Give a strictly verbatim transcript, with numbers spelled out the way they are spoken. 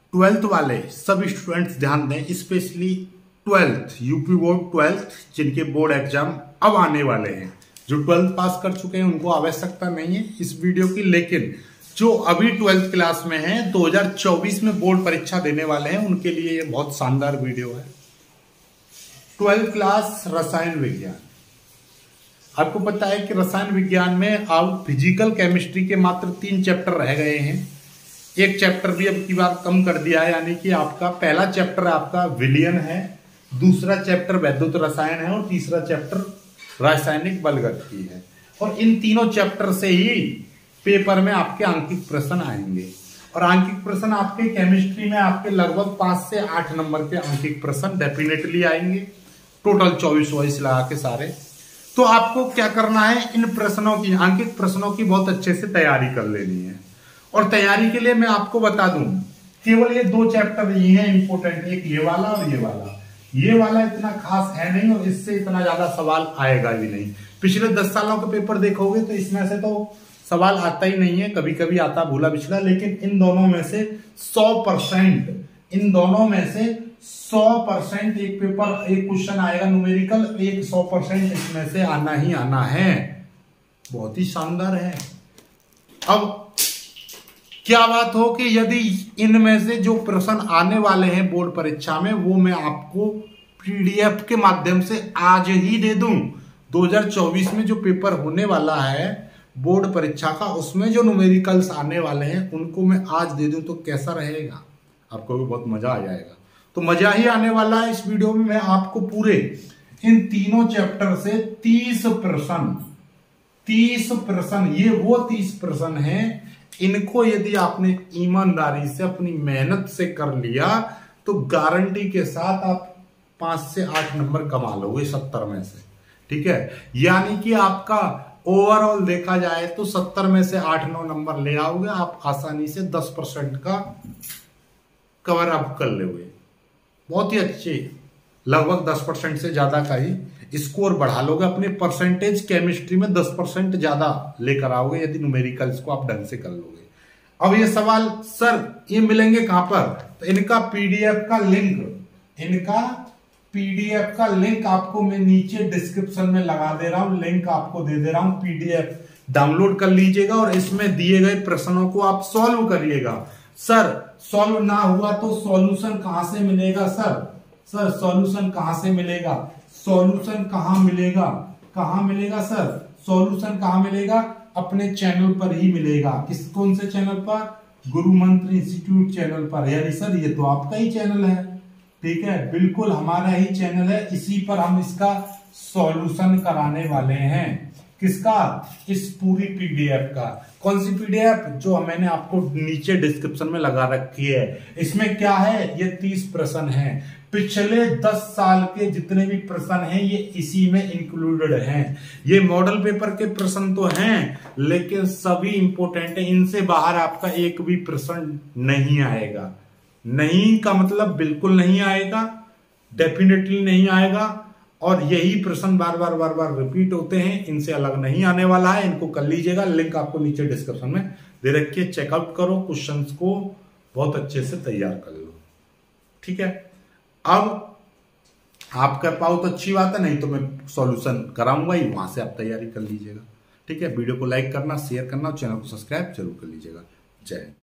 Twelfth वाले सब students ध्यान दें, specially twelfth UP board twelfth जिनके बोर्ड एग्जाम अब आने वाले हैं। जो ट्वेल्थ पास कर चुके हैं उनको आवश्यकता नहीं है इस वीडियो की, लेकिन जो अभी ट्वेल्थ क्लास में हैं दो हज़ार चौबीस में बोर्ड परीक्षा देने वाले हैं उनके लिए ये बहुत शानदार वीडियो है। ट्वेल्थ क्लास रसायन विज्ञान, आपको पता है कि रसायन विज्ञान में अब फिजिकल केमिस्ट्री के मात्र तीन चैप्टर रह गए हैं। एक चैप्टर भी अब की बार कम कर दिया है, यानी कि आपका पहला चैप्टर आपका विलयन है, दूसरा चैप्टर वैद्युत रसायन है और तीसरा चैप्टर रासायनिक बलगतिकी है। और इन तीनों चैप्टर से ही पेपर में आपके अंकित प्रश्न आएंगे और अंकित प्रश्न आपके केमिस्ट्री में आपके लगभग पांच से आठ नंबर के अंकित प्रश्न डेफिनेटली आएंगे, टोटल चौबीस वॉइस लगा के सारे। तो आपको क्या करना है, इन प्रश्नों की अंकित प्रश्नों की बहुत अच्छे से तैयारी कर लेनी है। और तैयारी के लिए मैं आपको बता दूं, केवल ये दो चैप्टर ये हैं इंपोर्टेंट, एक ये वाला और ये वाला। ये वाला इतना खास है नहीं और इससे इतना ज्यादा सवाल आएगा भी नहीं। पिछले दस सालों के पेपर देखोगे तो इसमें से तो सवाल आता ही नहीं है, कभी कभी आता भूला पिछला, लेकिन इन दोनों में से सौ परसेंट इन दोनों में से सौ परसेंट एक पेपर एक क्वेश्चन आएगा न्यूमेरिकल, एक सौ परसेंट इसमें से आना ही आना है। बहुत ही शानदार है। अब क्या बात हो कि यदि इनमें से जो प्रश्न आने वाले हैं बोर्ड परीक्षा में वो मैं आपको पीडीएफ के माध्यम से आज ही दे दूं। दो हज़ार चौबीस में जो पेपर होने वाला है बोर्ड परीक्षा का, उसमें जो न्यूमेरिकल्स आने वाले हैं उनको मैं आज दे दूं तो कैसा रहेगा, आपको भी बहुत मजा आ जाएगा। तो मजा ही आने वाला है। इस वीडियो में मैं आपको पूरे इन तीनों चैप्टर से तीस प्रश्न तीस प्रश्न ये वो तीस प्रश्न हैं, इनको यदि आपने ईमानदारी से अपनी मेहनत से कर लिया तो गारंटी के साथ आप पांच से आठ नंबर कमा लोगे सत्तर में से। ठीक है, यानी कि आपका ओवरऑल देखा जाए तो सत्तर में से आठ नौ नंबर ले आओगे, आप आसानी से दस परसेंट का कवर अप कर लोगे। बहुत ही अच्छे, लगभग दस परसेंट से ज्यादा का ही स्कोर बढ़ा लोगे, अपने परसेंटेज केमिस्ट्री में दस परसेंट ज्यादा लेकर आओगे यदि न्यूमेरिकल्स को आप ढंग से कर लोगे। अब ये सवाल सर ये मिलेंगे कहां पर, तो इनका पीडीएफ का लिंक इनका पीडीएफ का लिंक आपको मैं नीचे डिस्क्रिप्शन में लगा दे रहा हूं, लिंक आपको दे दे रहा हूं, पीडीएफ डाउनलोड कर लीजिएगा और इसमें दिए गए प्रश्नों को आप सॉल्व करिएगा। सर सॉल्व ना हुआ तो सॉल्यूशन कहां से मिलेगा, सर सर सॉल्यूशन कहां से मिलेगा, सॉल्यूशन कहां मिलेगा कहां मिलेगा सर सॉल्यूशन कहां मिलेगा, अपने चैनल पर ही मिलेगा। किस कौन से चैनल पर, गुरु मंत्र इंस्टीट्यूट चैनल पर। यानी सर ये तो आपका ही चैनल है। ठीक है, बिल्कुल हमारा ही चैनल है, इसी पर हम इसका सॉल्यूशन कराने वाले हैं। किसका, इस पूरी पीडीएफ का। कौन सी पीडीएफ, जो मैंने आपको नीचे डिस्क्रिप्शन में लगा रखी है। इसमें क्या है, ये तीस प्रश्न हैं, पिछले दस साल के जितने भी प्रश्न हैं ये इसी में इंक्लूडेड हैं। ये मॉडल पेपर के प्रश्न तो हैं लेकिन सभी इंपोर्टेंट है, इनसे बाहर आपका एक भी प्रश्न नहीं आएगा। नहीं का मतलब बिल्कुल नहीं आएगा, डेफिनेटली नहीं आएगा। और यही प्रश्न बार बार बार बार रिपीट होते हैं, इनसे अलग नहीं आने वाला है। इनको कर लीजिएगा, लिंक आपको नीचे डिस्क्रिप्शन में दे रखिए, चेकआउट करो, क्वेश्चंस को बहुत अच्छे से तैयार कर लो। ठीक है, अब आप कर पाओ तो अच्छी बात है, नहीं तो मैं सॉल्यूशन कराऊंगा ही, वहां से आप तैयारी कर लीजिएगा। ठीक है, वीडियो को लाइक करना, शेयर करना और चैनल को सब्सक्राइब जरूर कर लीजिएगा। जय हिंद।